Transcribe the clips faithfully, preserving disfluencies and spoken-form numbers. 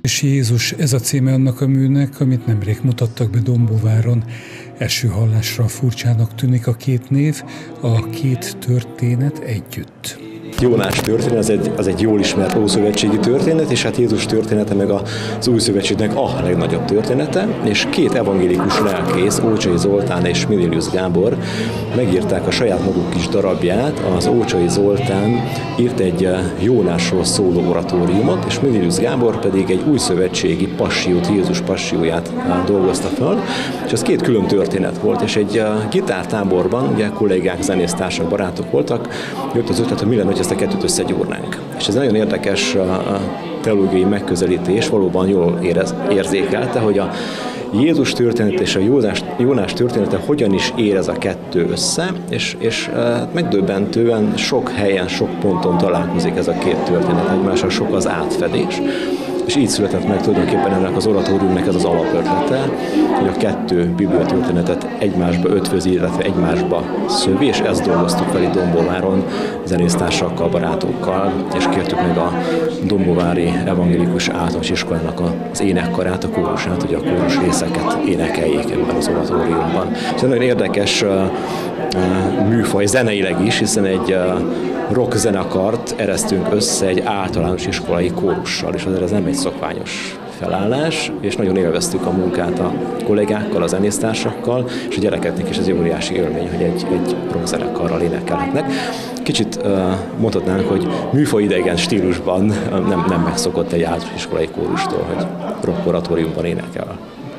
És Jézus, ez a címe annak a műnek, amit nemrég mutattak be Dombóváron. Első hallásra furcsának tűnik a két név, a két történet együtt. Jónás történet, az egy, az egy jól ismert ószövetségi történet, és hát Jézus története meg az új szövetségnek a legnagyobb története, és két evangélikus lelkész, Ócsai Zoltán és Millilius Gábor megírták a saját maguk kis darabját. Az Ócsai Zoltán írt egy Jónásról szóló oratóriumot, és Millilius Gábor pedig egy új szövetségi passiót, Jézus passióját dolgozta fel, és ez két külön történet volt, és egy gitártáborban, ugye kollégák, zenésztársak, barátok voltak, jött az ötlet, hogy mi lenne, hogy ezt a kettőt összegyúrnánk. És ez nagyon érdekes teológiai megközelítés, valóban jól érez, érzékelte, hogy a Jézus történet és a Jónás, Jónás története hogyan is ér ez a kettő össze, és, és megdöbbentően sok helyen, sok ponton találkozik ez a két történet egymással, sok az átfedés. És így született meg tulajdonképpen ennek az oratóriumnak ez az alapötlete, hogy a kettő biblia történetet egymásba ötvözi, illetve egymásba szövi, és ezt dolgoztuk fel itt Dombóváron zenésztársakkal, barátokkal, és kértük meg a Dombóvári Evangélikus Általános Iskolának az énekkarát, a kórusát, hogy a kórus részeket énekeljék ebben az oratóriumban. És ez nagyon érdekes műfaj zeneileg is, hiszen egy rock zenekart eresztünk össze egy általános iskolai kórussal, és azért ez nem egy szokványos felállás, és nagyon élveztük a munkát a kollégákkal, a zenésztársakkal, és a gyerekeknek is ez egy óriási élmény, hogy egy, egy rock zenekarral énekelhetnek. Kicsit uh, mondhatnánk, hogy műfajidegen stílusban nem, nem megszokott egy általános iskolai kórustól, hogy rock oratóriumban énekel.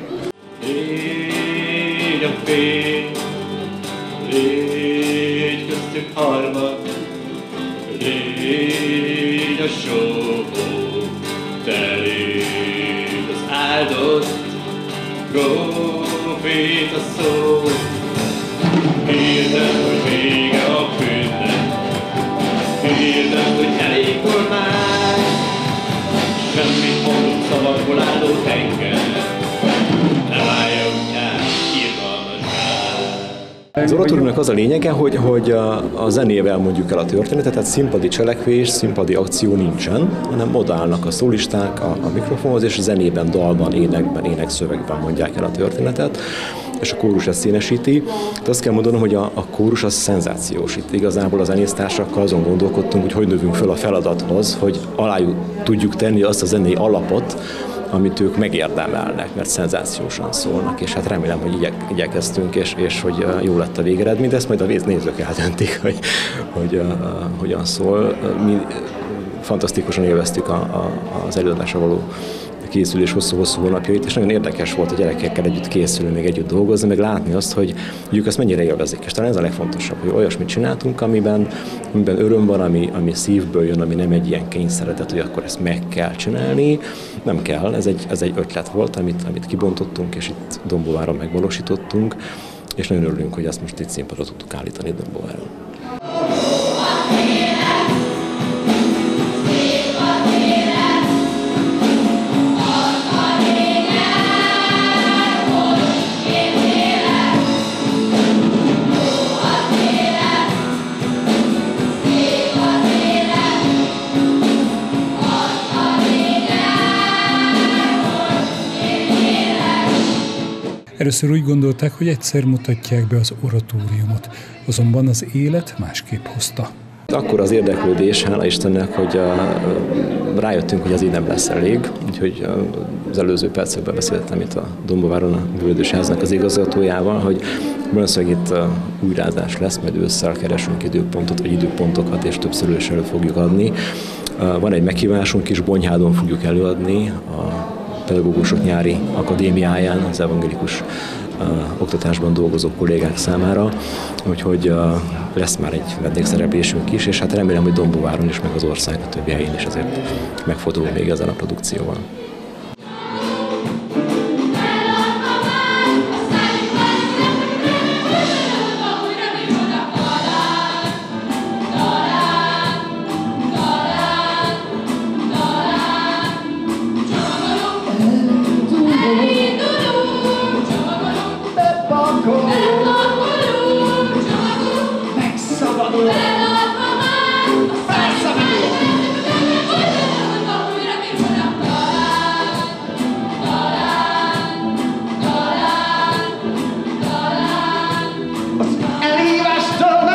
Légy a fény, légy köztük harmad, légy a só, te légy az áldott proféta szó. Hirdesd, hogy vége a bűnnek, hirdesd, hogy elég volt már, semmit mondott szavakból álló tenger, ne váljon el irgalmasná. Az oratóriumnak az a lényege, hogy, hogy a, a zenével mondjuk el a történetet, tehát színpadi cselekvés, színpadi akció nincsen, hanem odaállnak a szólisták a, a mikrofonhoz, és zenében, dalban, énekben, énekszövegben mondják el a történetet, és a kórus ezt színesíti. De azt kell mondanom, hogy a, a kórus az szenzációs. Itt igazából a zenésztársakkal azon gondolkodtunk, hogy hogy növünk föl a feladathoz, hogy alá tudjuk tenni azt a zenei alapot, amit ők megérdemelnek, mert szenzációsan szólnak, és hát remélem, hogy igyek, igyekeztünk, és, és hogy jó lett a végeredmény, de ezt majd a nézők eldöntik, hogy, hogy uh, hogyan szól. Mi fantasztikusan élveztük a, a, az előadásra való készülés hosszú-hosszú hónapjait, és nagyon érdekes volt a gyerekekkel együtt készülni, még együtt dolgozni, meg látni azt, hogy ők ezt mennyire élvezik. És talán ez a legfontosabb, hogy olyasmit csináltunk, amiben, amiben öröm van, ami, ami szívből jön, ami nem egy ilyen kényszeretet, hogy akkor ezt meg kell csinálni. Nem kell, ez egy, ez egy ötlet volt, amit, amit kibontottunk, és itt Dombóváron megvalósítottunk, és nagyon örülünk, hogy ezt most itt színpadra tudtuk állítani Dombóváron. Először úgy gondolták, hogy egyszer mutatják be az oratóriumot, azonban az élet másképp hozta. Akkor az érdeklődés, hála Istennek, hogy rájöttünk, hogy az így nem lesz elég, úgyhogy az előző percekben beszéltem itt a Dombóváron a Művelődési Háznak az igazgatójával, hogy valószínűleg itt újrázás lesz, majd ősszel keresünk időpontot, vagy időpontokat, és többször is elő fogjuk adni. Van egy meghívásunk is, Bonyhádon fogjuk előadni a Pedagógusok Nyári Akadémiáján, az evangélikus uh, oktatásban dolgozó kollégák számára, úgyhogy uh, lesz már egy vendégszereplésünk is, és hát remélem, hogy Dombóváron is, meg az ország a többi helyén is azért megfordul még ezen a produkcióval. Megszabadul! elhívástól